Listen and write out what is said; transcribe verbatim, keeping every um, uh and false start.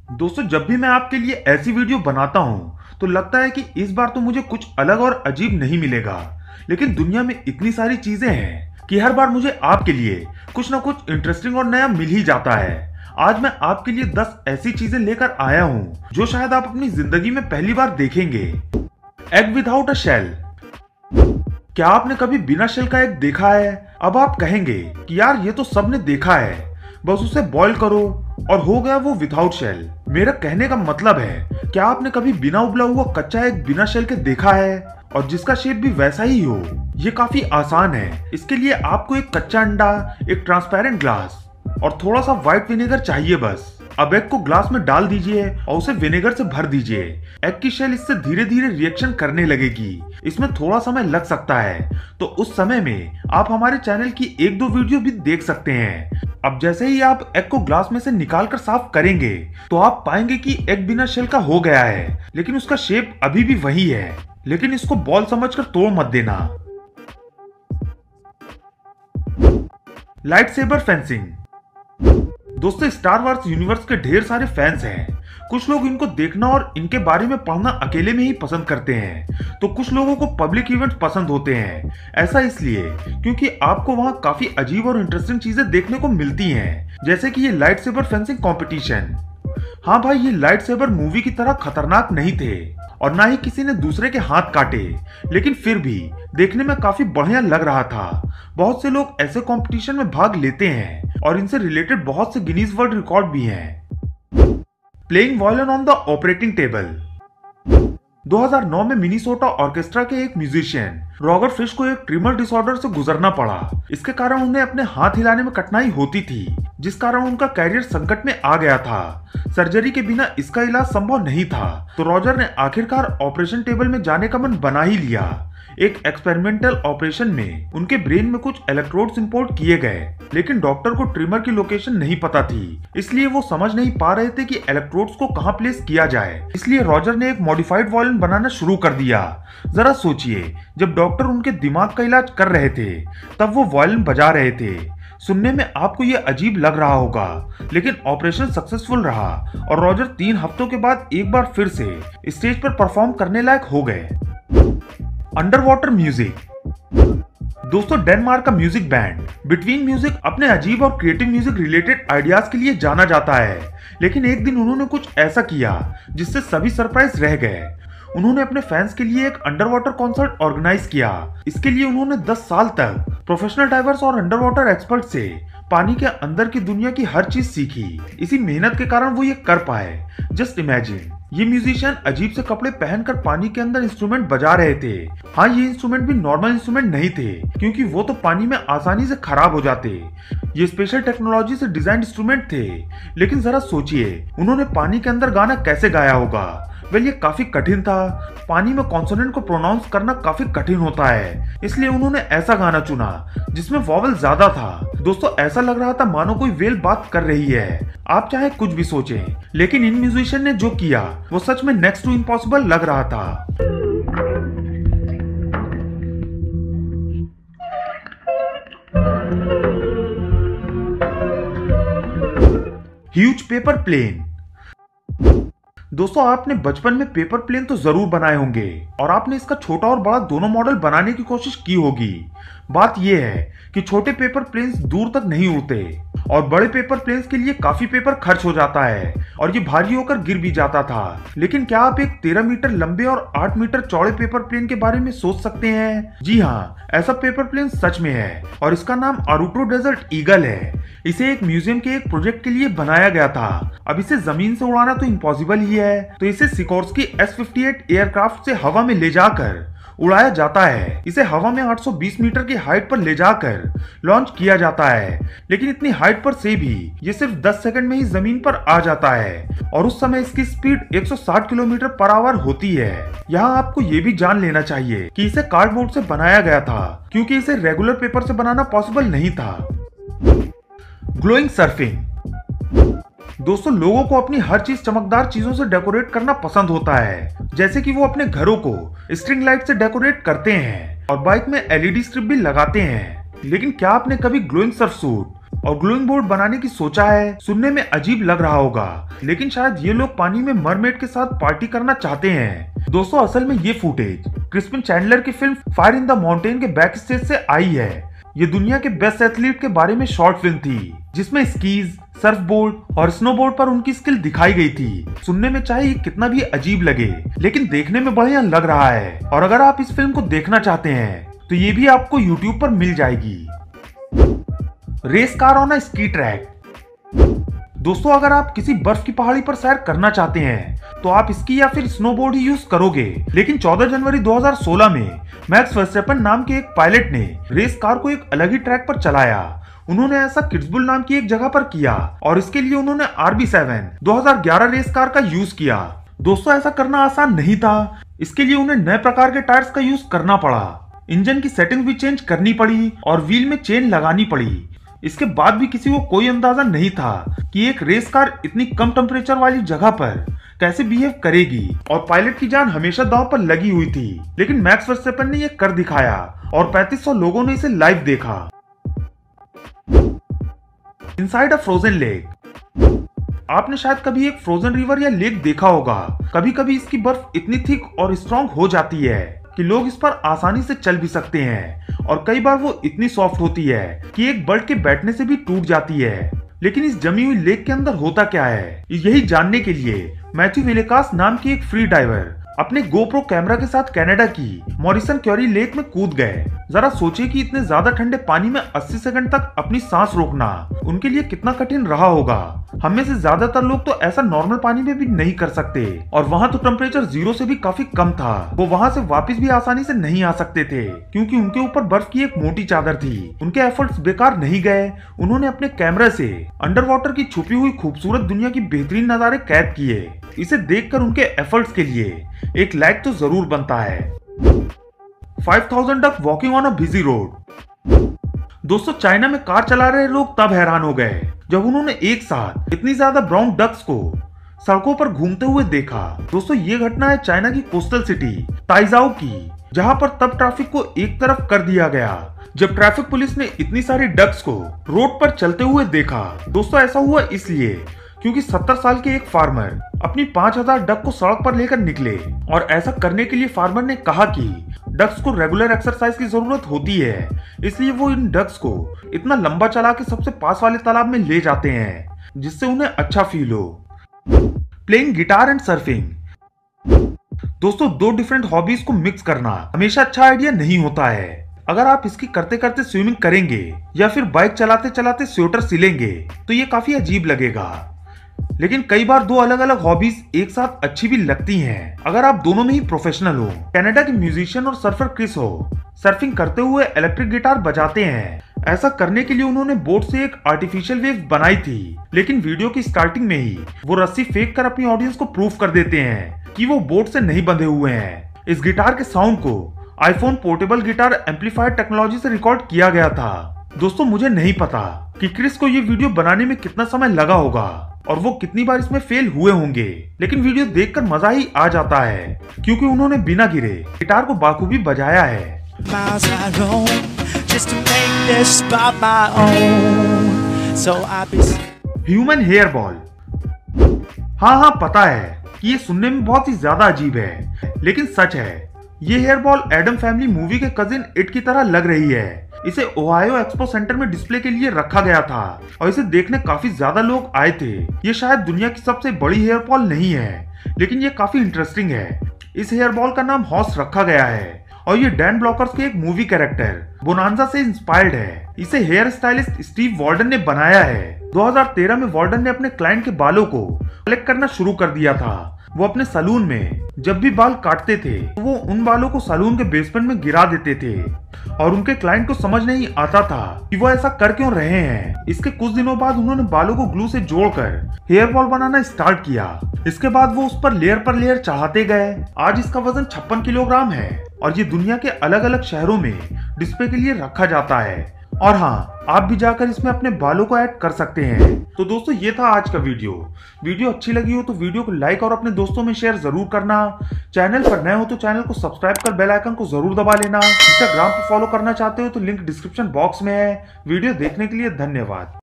दोस्तों, जब भी मैं आपके लिए ऐसी वीडियो बनाता हूँ तो लगता है कि इस बार तो मुझे कुछ अलग और अजीब नहीं मिलेगा। लेकिन दुनिया में इतनी सारी चीजें हैं कि हर बार मुझे आपके लिए कुछ ना कुछ इंटरेस्टिंग और नया मिल ही जाता है। आज मैं आपके लिए दस ऐसी चीजें लेकर आया हूँ जो शायद आप अपनी जिंदगी में पहली बार देखेंगे। Egg without a shell. क्या आपने कभी बिना शेल का एग देखा है? अब आप कहेंगे कि यार ये तो सबने देखा है, बस उसे बॉईल करो और हो गया वो विदाउट शेल। मेरा कहने का मतलब है, क्या आपने कभी बिना उबला हुआ कच्चा एग बिना शेल के देखा है और जिसका शेप भी वैसा ही हो? ये काफी आसान है। इसके लिए आपको एक कच्चा अंडा, एक ट्रांसपेरेंट ग्लास और थोड़ा सा व्हाइट विनेगर चाहिए बस। अब एग को ग्लास में डाल दीजिए और उसे विनेगर से भर दीजिए। एग की शेल इससे धीरे धीरे रिएक्शन करने लगेगी। इसमें थोड़ा समय लग सकता है, तो उस समय में आप हमारे चैनल की एक दो वीडियो भी देख सकते हैं। अब जैसे ही आप एग को ग्लास में से निकाल कर साफ करेंगे तो आप पाएंगे कि एग बिना शेल का हो गया है, लेकिन उसका शेप अभी भी वही है। लेकिन इसको बॉल समझकर तोड़ मत देना। Light saber fencing. दोस्तों, स्टार वार्स यूनिवर्स के ढेर सारे फैंस हैं। कुछ लोग इनको देखना और इनके बारे में पढ़ना अकेले में ही पसंद करते हैं, तो कुछ लोगों को पब्लिक इवेंट्स पसंद होते हैं। ऐसा इसलिए क्योंकि आपको वहां काफी अजीब और इंटरेस्टिंग चीजें देखने को मिलती हैं, जैसे कि ये लाइट सेबर फेंसिंग कंपटीशन। हाँ भाई, ये लाइट सेबर मूवी की तरह खतरनाक नहीं थे और ना ही किसी ने दूसरे के हाथ काटे, लेकिन फिर भी देखने में काफी बढ़िया लग रहा था। बहुत से लोग ऐसे कंपटीशन में भाग लेते हैं और इनसे रिलेटेड बहुत से गिनीज वर्ल्ड रिकॉर्ड भी हैं। Playing violin on the operating table. दो हज़ार नौ में मिनीसोटा ऑर्केस्ट्रा के एक म्यूजिशियन रॉगर फिश को एक ट्रिमर डिसऑर्डर से गुजरना पड़ा। इसके कारण उन्हें अपने हाथ हिलाने में कठिनाई होती थी, जिस कारण उनका कैरियर संकट में आ गया था। सर्जरी के बिना इसका इलाज संभव नहीं था, तो रॉजर ने आखिरकार ऑपरेशन टेबल में जाने का मन बना ही लिया। एक एक्सपेरिमेंटल ऑपरेशन में उनके ब्रेन में कुछ इलेक्ट्रोड्स इंपोर्ट किए गए, लेकिन डॉक्टर को ट्रिमर की लोकेशन नहीं पता थी, इसलिए वो समझ नहीं पा रहे थे कि इलेक्ट्रोड्स को कहां प्लेस किया जाए। इसलिए रॉजर ने एक मॉडिफाइड वायलिन बनाना शुरू कर दिया। जरा सोचिए, जब डॉक्टर उनके दिमाग का इलाज कर रहे थे तब वो वायलिन बजा रहे थे। सुनने में आपको ये अजीब लग रहा होगा, लेकिन ऑपरेशन सक्सेसफुल रहा और रॉजर तीन हफ्तों के बाद एक बार फिर से स्टेज पर परफॉर्म करने लायक हो गए। Under water music. दोस्तों, डेनमार्क का म्यूजिक बैंड बिटवीन म्यूजिक अपने अजीब और क्रिएटिव म्यूजिक रिलेटेड आइडियाज के लिए जाना जाता है, लेकिन एक दिन उन्होंने कुछ ऐसा किया जिससे सभी सरप्राइज रह गए। उन्होंने अपने फैंस के लिए एक अंडर वाटर कॉन्सर्ट ऑर्गेनाइज किया। इसके लिए उन्होंने दस साल तक प्रोफेशनल डाइवर्स और अंडर वाटर एक्सपर्ट से पानी के अंदर की दुनिया की हर चीज सीखी। इसी मेहनत के कारण वो ये कर पाए। जस्ट इमेजिन, ये म्यूजिशियन अजीब से कपड़े पहनकर पानी के अंदर इंस्ट्रूमेंट बजा रहे थे। हाँ, ये इंस्ट्रूमेंट भी नॉर्मल इंस्ट्रूमेंट नहीं थे, क्योंकि वो तो पानी में आसानी से खराब हो जाते। ये स्पेशल टेक्नोलॉजी से डिजाइन इंस्ट्रूमेंट थे। लेकिन जरा सोचिए, उन्होंने पानी के अंदर गाना कैसे गाया होगा? वेल, ये काफी कठिन था। पानी में कॉन्सोनेंट को प्रोनाउंस करना काफी कठिन होता है, इसलिए उन्होंने ऐसा गाना चुना जिसमें वॉवल ज्यादा था। दोस्तों, ऐसा लग रहा था मानो कोई वेल बात कर रही है। आप चाहे कुछ भी सोचें, लेकिन इन म्यूजिशियन ने जो किया वो सच में नेक्स्ट टू इम्पॉसिबल लग रहा था। Huge paper plane. दोस्तों, आपने बचपन में पेपर प्लेन तो जरूर बनाए होंगे और आपने इसका छोटा और बड़ा दोनों मॉडल बनाने की कोशिश की होगी। बात यह है कि छोटे पेपर प्लेन्स दूर तक नहीं उड़ते और बड़े पेपर प्लेन्स के लिए काफी पेपर खर्च हो जाता है और ये भारी होकर गिर भी जाता था। लेकिन क्या आप एक तेरह मीटर लंबे और आठ मीटर चौड़े पेपर प्लेन के बारे में सोच सकते हैं? जी हाँ, ऐसा पेपर प्लेन सच में है और इसका नाम आरुटो डेजर्ट ईगल है। इसे एक म्यूजियम के एक प्रोजेक्ट के लिए बनाया गया था। अब इसे जमीन से उड़ाना तो इम्पॉसिबल ही है, तो इसे Sikorsky S fifty eight aircraft से हवा में ले जाकर उड़ाया जाता है। इसे हवा में आठ सौ बीस मीटर की हाइट पर ले जाकर लॉन्च किया जाता है, लेकिन इतनी हाइट पर से भी ये सिर्फ दस सेकंड में ही जमीन पर आ जाता है और उस समय इसकी स्पीड एक सौ साठ किलोमीटर पर आवर होती है। यहाँ आपको ये भी जान लेना चाहिए कि इसे कार्डबोर्ड से बनाया गया था, क्योंकि इसे रेगुलर पेपर से बनाना पॉसिबल नहीं था। Glowing surfing. दोस्तों, लोगों को अपनी हर चीज चमकदार चीजों से डेकोरेट करना पसंद होता है, जैसे कि वो अपने घरों को स्ट्रिंग लाइट से डेकोरेट करते हैं और बाइक में एलईडी स्ट्रिप भी लगाते हैं। लेकिन क्या आपने कभी ग्लोइंग सर्फ सूट, और ग्लोइंग बोर्ड बनाने की सोचा है। सुनने में अजीब लग रहा होगा, लेकिन शायद ये लोग पानी में मरमेड के साथ पार्टी करना चाहते हैं। दोस्तों असल में ये फुटेज क्रिस्पिन चैंडलर की film Fire in the Mountain के बैक स्टेज से आई है। ये दुनिया के बेस्ट एथलीट के बारे में शॉर्ट फिल्म थी, जिसमें स्कीज, सर्फ बोर्ड और स्नोबोर्ड पर उनकी स्किल दिखाई गई थी। सुनने में चाहे ये कितना भी अजीब लगे, लेकिन देखने में बढ़िया लग रहा है। और अगर आप इस फिल्म को देखना चाहते हैं तो ये भी आपको यूट्यूब पर मिल जाएगी। Race car on a ski track. दोस्तों अगर आप किसी बर्फ की पहाड़ी पर सैर करना चाहते हैं तो आप स्की या फिर स्नोबोर्ड ही यूज करोगे। लेकिन चौदह जनवरी दो हज़ार सोलह में मैक्स वर्स्टेपन नाम के एक पायलट ने रेस कार को एक अलग ही ट्रैक पर चलाया। उन्होंने ऐसा किट्सबुल नाम की एक जगह पर किया और इसके लिए उन्होंने आर बी सेवन दो हज़ार ग्यारह रेस कार का यूज किया। दोस्तों ऐसा करना आसान नहीं था, इसके लिए उन्हें नए प्रकार के टायर्स का यूज करना पड़ा, इंजन की सेटिंग भी चेंज करनी पड़ी और व्हील में चेन लगानी पड़ी। इसके बाद भी किसी को कोई अंदाजा नहीं था कि एक रेस कार इतनी कम टेम्परेचर वाली जगह पर कैसे बिहेव करेगी और पायलट की जान हमेशा दांव पर लगी हुई थी। लेकिन मैक्स वर्स्टेपन ने यह कर दिखाया और पैंतीस सौ लोगों ने इसे लाइव देखा। Inside a frozen lake. आपने शायद कभी एक फ्रोजन रिवर या लेक देखा होगा। कभी कभी इसकी बर्फ इतनी थिक और स्ट्रॉन्ग हो जाती है कि लोग इस पर आसानी से चल भी सकते हैं, और कई बार वो इतनी सॉफ्ट होती है कि एक बर्ड के बैठने से भी टूट जाती है। लेकिन इस जमी हुई लेक के अंदर होता क्या है, यही जानने के लिए मैथ्यू विलेकास नाम की एक फ्री डाइवर अपने गोप्रो कैमरा के साथ कनाडा की मॉरिसन क्यूरी लेक में कूद गए। जरा सोचिए कि इतने ज्यादा ठंडे पानी में अस्सी सेकंड तक अपनी सांस रोकना उनके लिए कितना कठिन रहा होगा। हम में से ज्यादातर लोग तो ऐसा नॉर्मल पानी में भी नहीं कर सकते, और वहाँ तो टेम्परेचर जीरो से भी काफी कम था। वो वहाँ से वापस भी आसानी से नहीं आ सकते थे क्योंकि उनके ऊपर बर्फ की एक मोटी चादर थी। उनके एफर्ट्स बेकार नहीं गए। उन्होंने अपने कैमरा से अंडर वाटर की छुपी हुई खूबसूरत दुनिया की बेहतरीन नजारे कैद किए। इसे देखकर उनके एफर्ट्स के लिए एक लाइक तो जरूर बनता है। Five thousand duck walking on a busy road. दोस्तों चाइना में कार चला रहे लोग तब हैरान हो गए जब उन्होंने एक साथ इतनी ज्यादा ब्राउन डक्स को सड़कों पर घूमते हुए देखा। दोस्तों ये घटना है चाइना की कोस्टल सिटी ताइजाओ की, जहां पर तब ट्रैफिक को एक तरफ कर दिया गया जब ट्रैफिक पुलिस ने इतनी सारी डक्स को रोड पर चलते हुए देखा। दोस्तों ऐसा हुआ इसलिए क्योंकि सत्तर साल के एक फार्मर अपनी पाँच हज़ार डक को सड़क पर लेकर निकले, और ऐसा करने के लिए फार्मर ने कहा कि डक्स को रेगुलर एक्सरसाइज की जरूरत होती है, इसलिए वो इन डक्स को इतना लंबा चला के सबसे पास वाले तालाब में ले जाते हैं जिससे उन्हें अच्छा फील हो। Playing guitar and surfing. दोस्तों दो डिफरेंट हॉबीज को मिक्स करना हमेशा अच्छा आइडिया नहीं होता है। अगर आप इसकी करते करते स्विमिंग करेंगे या फिर बाइक चलाते चलाते स्वेटर सिलेंगे तो ये काफी अजीब लगेगा। लेकिन कई बार दो अलग अलग हॉबीज एक साथ अच्छी भी लगती हैं अगर आप दोनों में ही प्रोफेशनल हो। कनाडा के म्यूजिशियन और सर्फर क्रिस हो सर्फिंग करते हुए इलेक्ट्रिक गिटार बजाते हैं। ऐसा करने के लिए उन्होंने बोट से एक आर्टिफिशियल वेव बनाई थी, लेकिन वीडियो की स्टार्टिंग में ही वो रस्सी फेंक कर अपनी ऑडियंस को प्रूव कर देते हैं कि वो बोट से नहीं बंधे हुए हैं। इस गिटार के साउंड को iPhone portable guitar amplifier technology से रिकॉर्ड किया गया था। दोस्तों मुझे नहीं पता कि क्रिस को ये वीडियो बनाने में कितना समय लगा होगा और वो कितनी बार इसमें फेल हुए होंगे, लेकिन वीडियो देखकर मजा ही आ जाता है क्योंकि उन्होंने बिना गिरे गिटार को बाखूबी बजाया है। Human hair ball. हाँ हाँ पता है कि ये सुनने में बहुत ही ज्यादा अजीब है, लेकिन सच है। ये hair ball Addams family movie के कजिन इट की तरह लग रही है। इसे ओहायो एक्सपो सेंटर में डिस्प्ले के लिए रखा गया था और इसे देखने काफी ज्यादा लोग आए थे। ये शायद दुनिया की सबसे बड़ी हेयर बॉल नहीं है, लेकिन ये काफी इंटरेस्टिंग है। इस हेयर बॉल का नाम हॉर्स रखा गया है और ये डैन ब्लॉकर्स के एक मूवी कैरेक्टर बोनांजा से इंस्पायर्ड है। इसे हेयर स्टाइलिस्ट स्टीव वार्डन ने बनाया है। दो हज़ार तेरह में वार्डन ने अपने क्लाइंट के बालों को कलेक्ट करना शुरू कर दिया था। वो अपने सैलून में जब भी बाल काटते थे तो वो उन बालों को सैलून के बेसमेंट में गिरा देते थे और उनके क्लाइंट को समझ नहीं आता था कि वो ऐसा कर क्यों रहे हैं। इसके कुछ दिनों बाद उन्होंने बालों को ग्लू से जोड़कर हेयर बॉल बनाना स्टार्ट किया। इसके बाद वो उस पर लेयर पर लेयर चढ़ाते गए। आज इसका वजन छप्पन किलोग्राम है और ये दुनिया के अलग अलग शहरों में डिस्प्ले के लिए रखा जाता है। और हाँ, आप भी जाकर इसमें अपने बालों को ऐड कर सकते हैं। तो दोस्तों ये था आज का वीडियो। वीडियो अच्छी लगी हो तो वीडियो को लाइक और अपने दोस्तों में शेयर जरूर करना। चैनल पर नए हो तो चैनल को सब्सक्राइब कर बेल आइकन को जरूर दबा लेना। इंस्टाग्राम पर फॉलो करना चाहते हो तो लिंक डिस्क्रिप्शन बॉक्स में है। वीडियो देखने के लिए धन्यवाद।